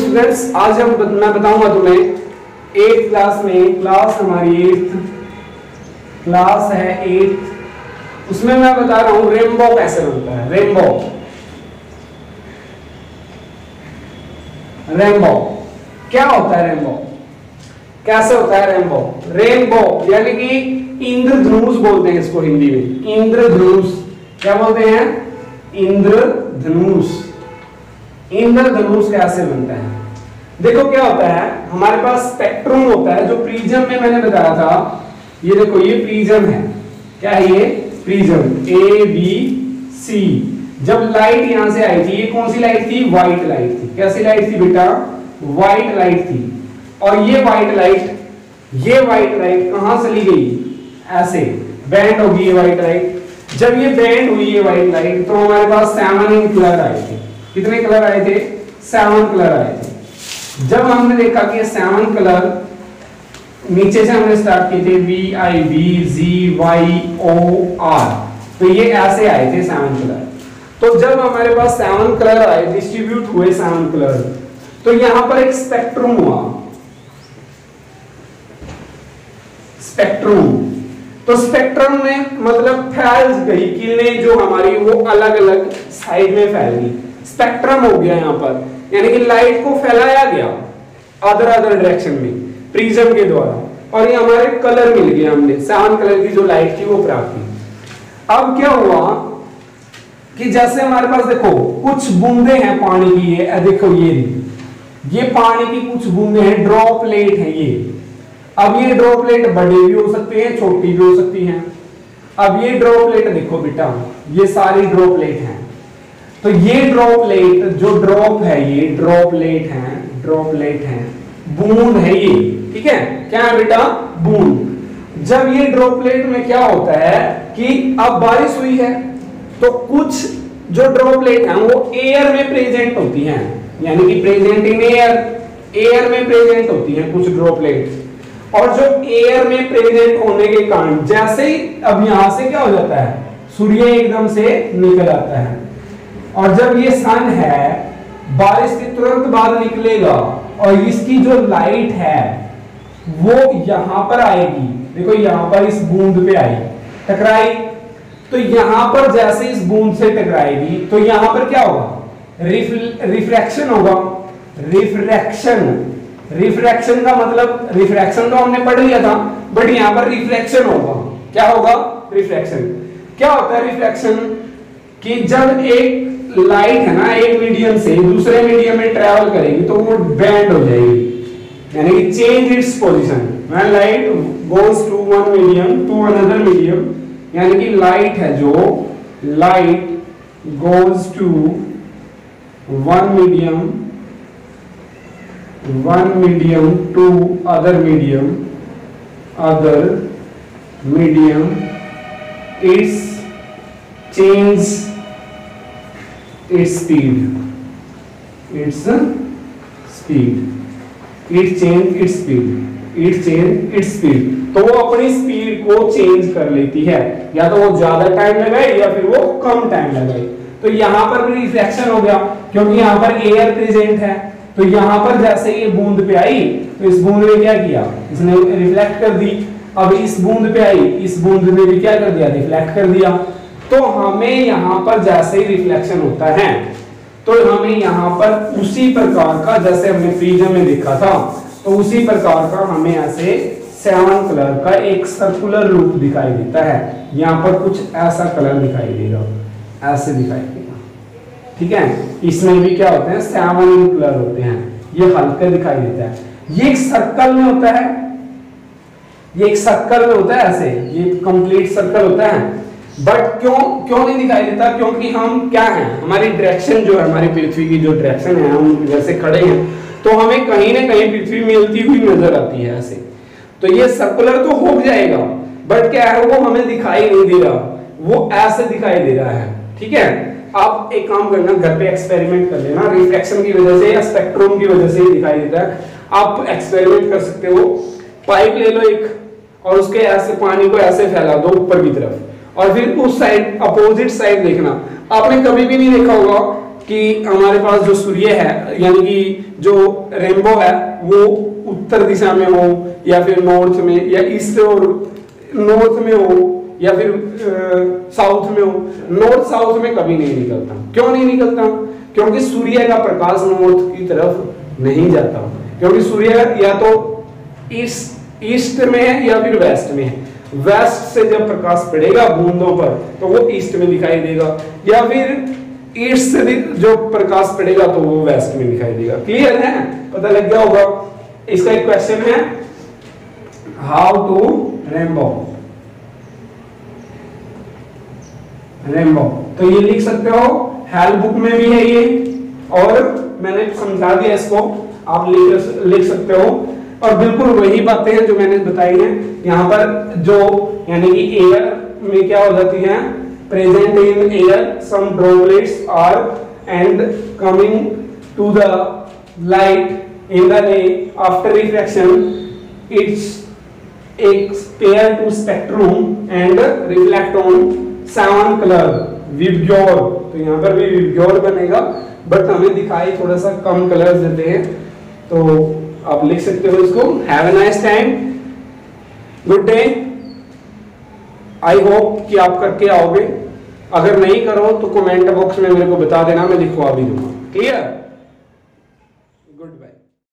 Students, आज मैं बताऊंगा तुम्हें 8th क्लास में, क्लास हमारी 8th क्लास है 8th, उसमें मैं बता रहा हूं रेनबो कैसे बनता है। रेनबो रेनबो क्या होता है? रेनबो कैसे होता है? रेनबो रेनबो यानी कि इंद्रधनुष बोलते हैं इसको हिंदी में। इंद्रधनुष क्या बोलते हैं? इंद्रधनुष। इंद्रधनुष कैसे बनता है? देखो क्या होता है, हमारे पास स्पेक्ट्रम होता है जो प्रिज्म में मैंने बताया था। ये देखो, ये प्रिज्म है। क्या है ये? Prism A B C. जब लाइट यहां से आई थी, ये कौन सी लाइट थी? व्हाइट लाइट थी। कैसी लाइट थी बेटा? व्हाइट लाइट थी। और ये व्हाइट लाइट कहां चली गई? ऐसे बैंड होगी ये व्हाइट लाइट। जब ये बैंड हुई ये व्हाइट लाइट, तो हमारे पास 7 कलर आए थे। कितने कलर आए थे? 7 कलर आए थे। जब हमने देखा कि 7 कलर, नीचे से हमने स्टार्ट किए थे VIVZYOR, तो ये ऐसे आए थे 7 कलर। तो जब हमारे पास 7 कलर आए, डिस्ट्रीब्यूट हुए 7 कलर, तो यहां पर एक स्पेक्ट्रम हुआ। स्पेक्ट्रम, तो स्पेक्ट्रम में मतलब फैल गई किरणें जो हमारी, वो अलग अलग साइड में फैल गई। स्पेक्ट्रम हो गया यहां पर, यानी कि लाइट को फैलाया गया अदर डायरेक्शन में प्रिज्म के द्वारा, और ये हमारे कलर मिल गया। हमने 7 कलर की जो लाइट थी वो प्राप्त की। अब क्या हुआ कि जैसे हमारे पास देखो कुछ बूंदे हैं पानी की, ये देखो ये पानी की कुछ बूंदे हैं, ड्रॉपलेट है ये। अब ये ड्रॉपलेट बड़े भी हो सकते हैं, छोटी भी हो सकती हैं। अब ये ड्रॉपलेट देखो बेटा, ये सारी ड्रॉपलेट हैं। तो ये ड्रॉपलेट जो ड्रॉप है, ये ड्रॉपलेट हैं, बूंद है ये। ठीक है, क्या है बेटा? बूंद। जब ये ड्रॉपलेट में क्या होता है कि अब बारिश हुई है, तो कुछ जो ड्रॉपलेट हैं वो एयर में प्रेजेंट होती हैं, यानी कि प्रेजेंट इन एयर में प्रेजेंट होती हैं कुछ ड्रॉपलेट। और जो एयर में प्रेजेंट होने के कारण, जैसे ही अब यहां से क्या हो जाता है, सूर्य एकदम से निकल आता है, और जब ये सन है बारिश के तुरंत बाद निकलेगा, और इसकी जो लाइट है वो यहां पर आएगी। देखो यहां पर इस बूंद पे आई, टकराई, तो यहां पर जैसे इस बूंद से टकराएगी, तो यहां पर क्या होगा? रिफ्रैक्शन होगा। रिफ्रैक्शन का मतलब, रिफ्रैक्शन तो हमने पढ़ लिया था, बट यहां पर रिफ्लेक्शन होगा। क्या होगा? रिफ्लेक्शन। क्या होता है रिफ्लेक्शन? कि जब एक लाइट है ना, एक मीडियम से दूसरे मीडियम में ट्रैवल करेगी, तो वो बेंड हो जाएगी, यानी कि change its position. When light goes to one medium to another medium, यानी कि लाइट है जो light goes to one medium to other medium, its change its speed, तो वो अपनी स्पीड को चेंज कर लेती है, या तो वो ज्यादा टाइम लगाए या फिर वो कम टाइम लगाए। तो यहां पर भी रिफ्लेक्शन हो गया, क्योंकि यहां पर एयर प्रेजेंट है। तो यहां पर जैसे ये बूंद पे आई, तो इस बूंद ने क्या किया? इसने रिफ्लेक्ट कर दी। अब इस बूंद पे आई, इस बूंद ने भी क्या कर दिया? रिफ्लेक्ट कर दिया। तो हमें यहां पर जैसे रिफ्लेक्शन होता है, तो हमें यहां पर उसी प्रकार का, जैसे हमने प्रिज्म में देखा था, तो उसी प्रकार का हमें ऐसे 7 कलर का एक सर्कुलर रूप दिखाई देता है। यहां पर कुछ ऐसा कलर दिखाई देगा, ऐसे दिखाई देगा। ठीक है, इसमें भी क्या होते हैं? 7 कलर होते हैं। ये हल्के दिखाई देता है। ये एक सर्कल में होता है, ऐसे ये कंप्लीट सर्कल होता है। बट क्यों नहीं दिखाई देता? क्योंकि हम क्या हैं, हमारी डायरेक्शन जो है, हमारी पृथ्वी की जो डायरेक्शन है, हम जैसे खड़े हैं, तो हमें कहीं ना कहीं पृथ्वी मिलती हुई नजर आती है ऐसे। तो ये सर्कुलर तो हो जाएगा, बट क्या है, वो हमें दिखाई नहीं दे रहा, वो ऐसे दिखाई दे रहा है। ठीक है, आप एक काम करना, घर पे एक्सपेरिमेंट कर लेना। रिफ्लेक्शन की वजह से या स्पेक्ट्रम की वजह से दिखाई देता है। आप एक्सपेरिमेंट कर सकते हो। पाइप ले लो एक, और उसके ऐसे पानी को ऐसे फैला दो ऊपर की तरफ, और फिर उस साइड, अपोजिट साइड देखना। आपने कभी भी नहीं देखा होगा कि हमारे पास जो सूर्य है यानी कि जो रेनबो है वो उत्तर दिशा में हो या फिर नॉर्थ में या ईस्ट और नॉर्थ में हो या फिर साउथ में हो, नॉर्थ साउथ में कभी नहीं निकलता। क्यों नहीं निकलता? क्योंकि सूर्य का प्रकाश नॉर्थ की तरफ नहीं जाता, क्योंकि सूर्य या तो ईस्ट में है या फिर वेस्ट में है। वेस्ट से जब प्रकाश पड़ेगा बूंदों पर तो वो ईस्ट में दिखाई देगा, या फिर ईस्ट से जो प्रकाश पड़ेगा तो वो वेस्ट में दिखाई देगा। क्लियर है? पता लग गया होगा। इसका एक क्वेश्चन है, हाउ टू रेनबो, रेनबो तो ये लिख सकते हो, हेल्प बुक में भी है ये, और मैंने समझा दिया इसको, आप लिख सकते हो। और बिल्कुल वही बातें हैं जो मैंने बताई हैं। यहाँ पर जो यानी कि एयर में क्या हो जाती है, present in air some droplets are and coming to the light in the ray after refraction its pair to spectrum and reflect on 7 colour VIBGYOR. तो यहाँ पर भी विबग्योर बनेगा, बट हमें दिखाई थोड़ा सा कम कलर्स देते हैं, तो आप लिख सकते हो इसको। Have a nice time, good day. I hope कि आप करके आओगे। अगर नहीं करो तो कमेंट बॉक्स में मेरे को बता देना, मैं लिखवा भी दूंगा। क्लियर?